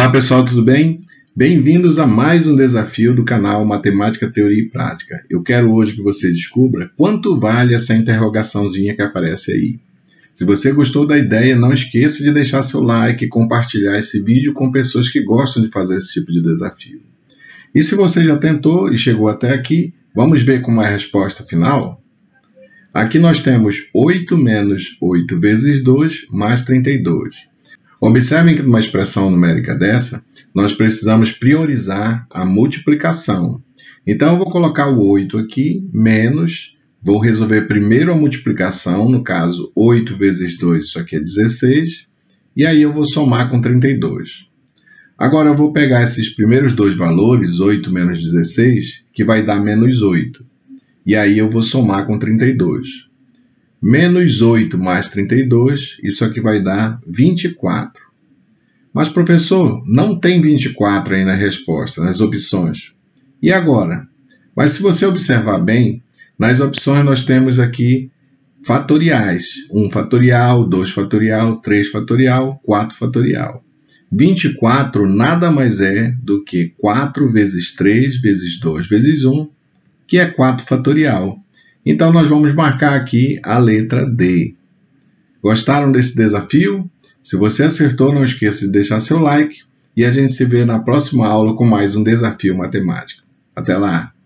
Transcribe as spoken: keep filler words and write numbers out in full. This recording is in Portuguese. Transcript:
Olá pessoal, tudo bem? Bem-vindos a mais um desafio do canal Matemática, Teoria e Prática. Eu quero hoje que você descubra quanto vale essa interrogaçãozinha que aparece aí. Se você gostou da ideia, não esqueça de deixar seu like e compartilhar esse vídeo com pessoas que gostam de fazer esse tipo de desafio. E se você já tentou e chegou até aqui, vamos ver como é a resposta final? Aqui nós temos oito menos oito vezes dois mais trinta e dois. Observem que numa expressão numérica dessa, nós precisamos priorizar a multiplicação. Então, eu vou colocar o oito aqui, menos, vou resolver primeiro a multiplicação, no caso, oito vezes dois, isso aqui é dezesseis, e aí eu vou somar com trinta e dois. Agora, eu vou pegar esses primeiros dois valores, oito menos dezesseis, que vai dar menos oito, e aí eu vou somar com trinta e dois. Menos oito mais trinta e dois, isso aqui vai dar vinte e quatro. Mas, professor, não tem vinte e quatro aí na resposta, nas opções. E agora? Mas se você observar bem, nas opções nós temos aqui fatoriais. um fatorial, dois fatorial, três fatorial, quatro fatorial. vinte e quatro nada mais é do que quatro vezes três vezes dois vezes um, que é quatro fatorial. Então, nós vamos marcar aqui a letra D. Gostaram desse desafio? Se você acertou, não esqueça de deixar seu like e a gente se vê na próxima aula com mais um desafio matemático. Até lá!